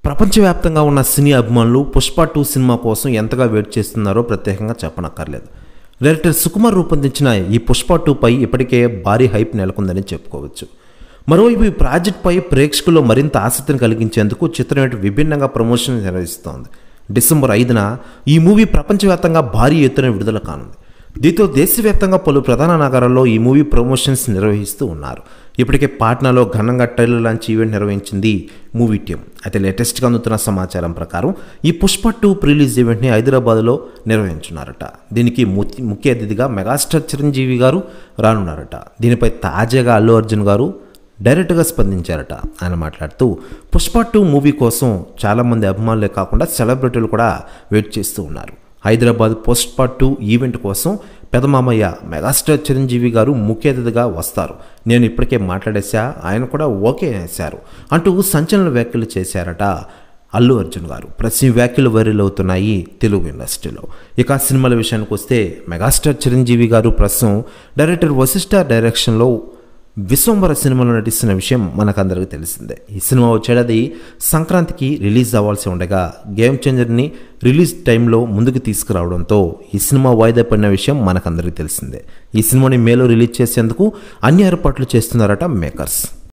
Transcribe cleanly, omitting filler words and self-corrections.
ప్రపంచవ్యాప్తంగా ఉన్న సినీ అభిమానులు పుష్ప 2 సినిమా కోసం ఎంతగా వెయిట్ చేస్తున్నారో ప్రత్యేకంగా చెప్పనక్కర్లేదు. డైరెక్టర్ సుకుమార్ రూపొందించిన ఈ పుష్ప 2 పై ఇప్పటికే భారీ హైప్ నెలకొందని చెప్పుకోవచ్చు. మరోవైపు ఈ ప్రాజెక్టుపై ప్రేక్షకుల్లో మరింత ఆసక్తిని కలిగించేందుకు చిత్రం విభిన్నంగా ప్రమోషన్ నిర్వహిస్తోంది. డిసెంబర్ 5న ఈ మూవీ ప్రపంచవ్యాప్తంగా భారీ ఎత్తున విడుదల కానుంది. దీంతో దేశవ్యాప్తంగా పలు ప్రధాన నగరాల్లో ఈ మూవీ ప్రమోషన్స్ నిర్వహిస్తూ ఉన్నారు. ఇప్పటికే పాట్నాలో ఘనంగా ట్రైలర్ లాంచ్ ఈవెంట్ నిర్వహించింది మూవీ టీం. అయితే లేటెస్ట్గా అందుతున్న సమాచారం ప్రకారం ఈ పుష్ప 2 ప్రిలీజ్ ఈవెంట్ని హైదరాబాద్లో నిర్వహించున్నారట. దీనికి ముఖ్య అతిథిగా మెగాస్టార్ చిరంజీవి గారు రానున్నారట. దీనిపై తాజాగా అల్లు అర్జున్ గారు డైరెక్ట్గా స్పందించారట. ఆయన మాట్లాడుతూ పుష్ప 2 మూవీ కోసం చాలామంది అభిమానులే కాకుండా సెలబ్రిటీలు కూడా వెయిట్ చేస్తూ ఉన్నారు. హైదరాబాద్ పుష్ప 2 ఈవెంట్ కోసం పెదమామయ్య మెగాస్టార్ చిరంజీవి గారు ముఖ్య అతిథిగా వస్తారు. నేను ఇప్పటికే మాట్లాడేశా, ఆయన కూడా ఓకే చేశారు అంటూ సంచలన వ్యాఖ్యలు చేశారట అల్లు అర్జున్ గారు. ప్రతి వ్యాఖ్యలు వైరల్ అవుతున్నాయి తెలుగు ఇండస్ట్రీలో. ఇక సినిమాల విషయానికి వస్తే మెగాస్టార్ చిరంజీవి గారు ప్రస్తుతం డైరెక్టర్ వశిష్ఠ డైరెక్షన్లో విశ్వంబర సినిమాలో నటిస్తున్న విషయం మనకందరికీ తెలిసిందే. ఈ సినిమా వచ్చేది సంక్రాంతికి రిలీజ్ అవ్వాల్సి ఉండగా గేమ్ చేంజర్ని రిలీజ్ టైంలో ముందుకు తీసుకురావడంతో ఈ సినిమా వాయిదా పడిన విషయం మనకందరికీ తెలిసిందే. ఈ సినిమాని మేలో రిలీజ్ చేసేందుకు అన్ని ఏర్పాట్లు చేస్తున్నారట మేకర్స్.